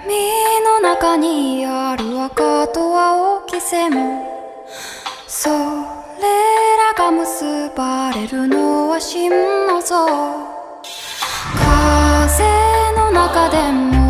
の中にある赤と青き線、それらが結ばれるのは真の像。風の中でも